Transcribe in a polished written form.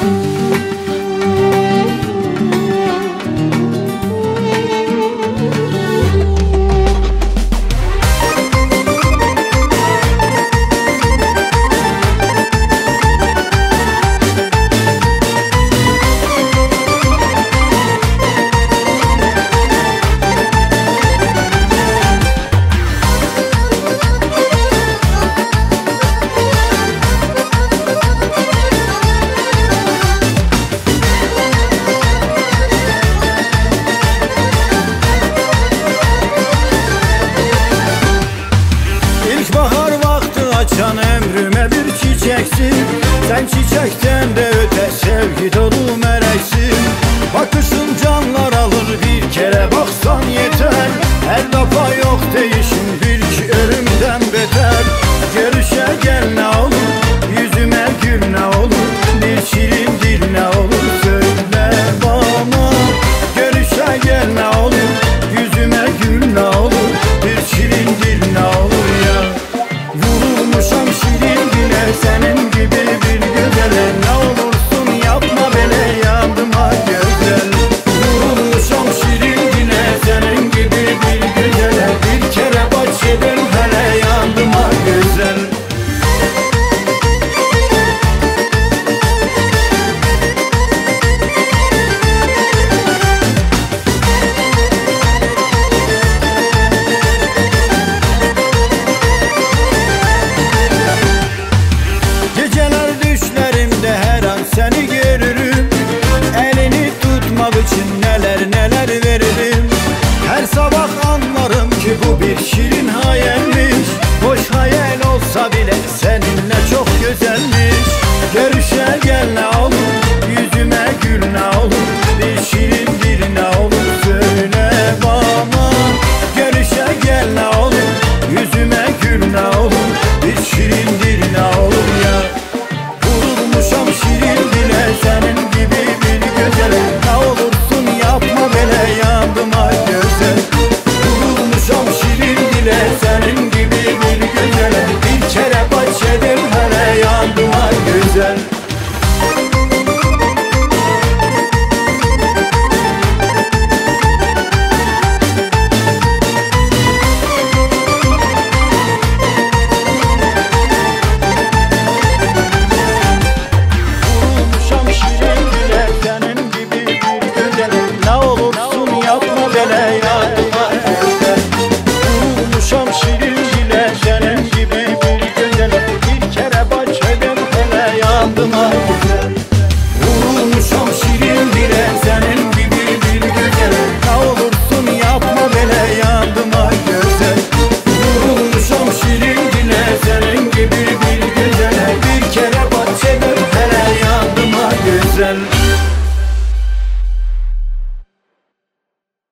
Sen çiçekten de öte sevgi dolu meleksin. Bakışın canlar alır, bir kere baksan yeter. Her defa yok değişim, bil ki ölümden beter. Görüşe gel ne olur, yüzüme gül ne olur, bir şirin dil ne olur söyle bana. Görüşe gel ne olur, yüzüme gül ne olur, bir şirin dil ne olur ya. Vurulmuşam şirin dile, senin gibi bir güzele. Ne olursun yapma beni, yandıma güzel. Vurulmuşam şirin dile, senin gibi bir güzele. Bir kere bahçeden hele, yandıma güzel. Geceler düşlerimde her an seni görürüm. Elini tutmak için neler neler veririm. Her sabah anlarım ki bu bir şirin hayalmiş. Boş hayal olsa bile seninle çok güzelmiş. Görüşe gel ne olur,